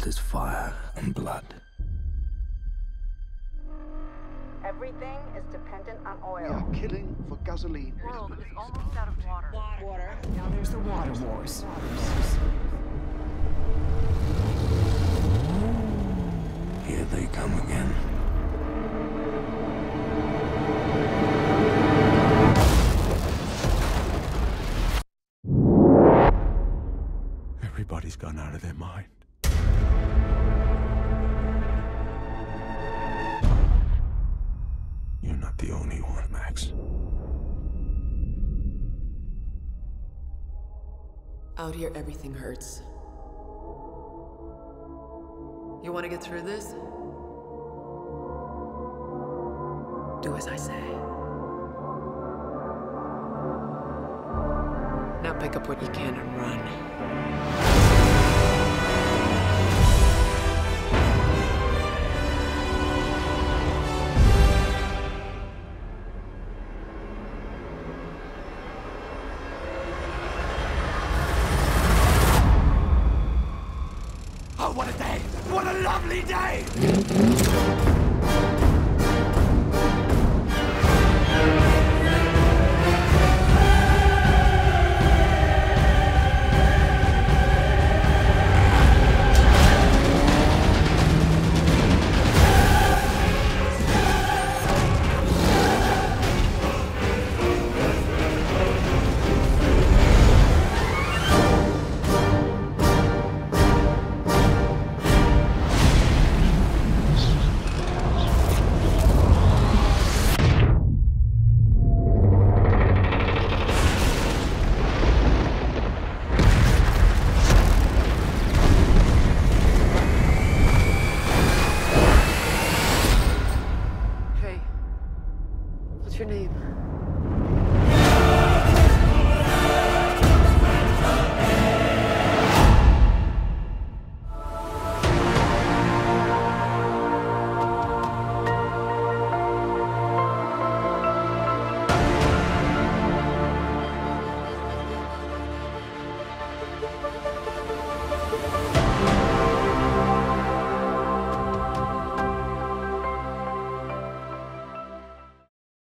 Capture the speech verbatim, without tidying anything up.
world is fire and blood. Everything is dependent on We oil. are killing for gasoline. The world is almost out of water. Water. Now there's the water wars. Here they come again. Everybody's gone out of their mind. You're not the only one, Max. Out here, everything hurts. You want to get through this? Do as I say. Now pick up what you can and run. Oh, what a day! What a lovely day! Hey, what's your name?